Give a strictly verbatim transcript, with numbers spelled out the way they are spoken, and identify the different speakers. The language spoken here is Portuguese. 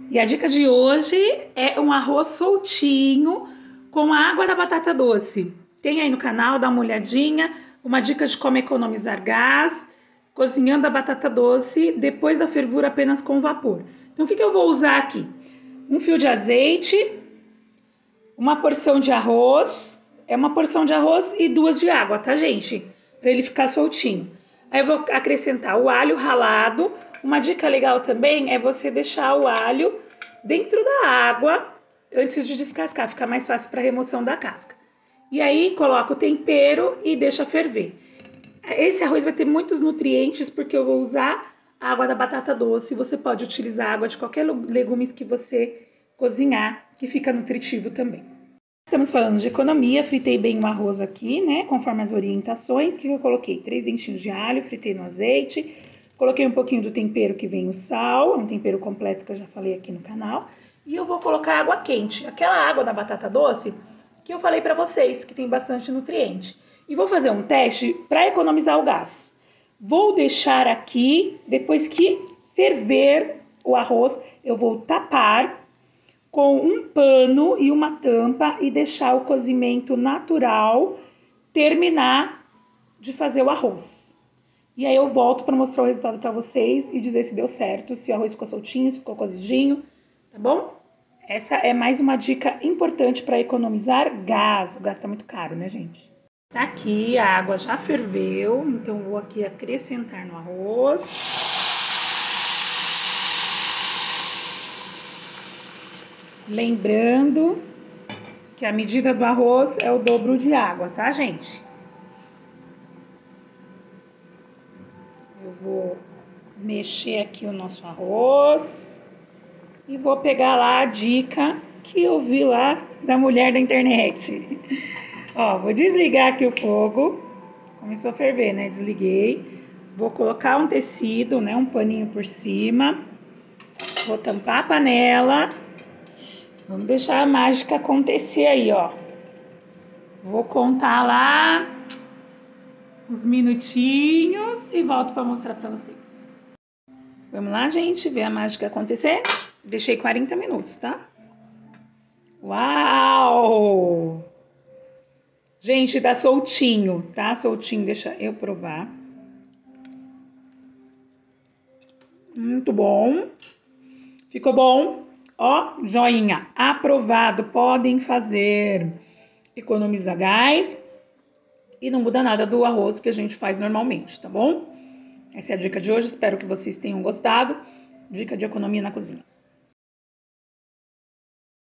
Speaker 1: E a dica de hoje é um arroz soltinho com a água da batata doce. Tem aí no canal, dá uma olhadinha. Uma dica de como economizar gás, cozinhando a batata doce depois da fervura apenas com vapor. Então o que, que eu vou usar aqui? Um fio de azeite, uma porção de arroz, é uma porção de arroz e duas de água, tá, gente? Para ele ficar soltinho. Aí eu vou acrescentar o alho ralado. Uma dica legal também é você deixar o alho dentro da água antes de descascar, fica mais fácil para remoção da casca. E aí coloca o tempero e deixa ferver. Esse arroz vai ter muitos nutrientes porque eu vou usar a água da batata doce. Você pode utilizar a água de qualquer legumes que você cozinhar, que fica nutritivo também. Estamos falando de economia, fritei bem o arroz aqui, né, conforme as orientações. Que eu coloquei? Três dentinhos de alho, fritei no azeite. Coloquei um pouquinho do tempero que vem o sal, é um tempero completo que eu já falei aqui no canal. E eu vou colocar água quente, aquela água da batata doce que eu falei para vocês, que tem bastante nutriente. E vou fazer um teste para economizar o gás. Vou deixar aqui, depois que ferver o arroz, eu vou tapar com um pano e uma tampa e deixar o cozimento natural terminar de fazer o arroz. E aí eu volto para mostrar o resultado para vocês e dizer se deu certo, se o arroz ficou soltinho, se ficou cozidinho, tá bom? Essa é mais uma dica importante para economizar gás. O gás tá muito caro, né, gente? Tá aqui, a água já ferveu, então vou aqui acrescentar no arroz. Lembrando que a medida do arroz é o dobro de água, tá, gente? Eu vou mexer aqui o nosso arroz e vou pegar lá a dica que eu vi lá da mulher da internet. Ó, vou desligar aqui o fogo. Começou a ferver, né? Desliguei. Vou colocar um tecido, né? Um paninho por cima. Vou tampar a panela. Vamos deixar a mágica acontecer aí, ó. Vou contar lá uns minutinhos e volto para mostrar para vocês. Vamos lá, gente, ver a mágica acontecer. Deixei quarenta minutos, tá? Uau! Gente, tá soltinho, tá? Soltinho, deixa eu provar. Muito bom. Ficou bom? Ó, joinha, aprovado, podem fazer. Economiza gás e não muda nada do arroz que a gente faz normalmente, tá bom? Essa é a dica de hoje, espero que vocês tenham gostado. Dica de economia na cozinha.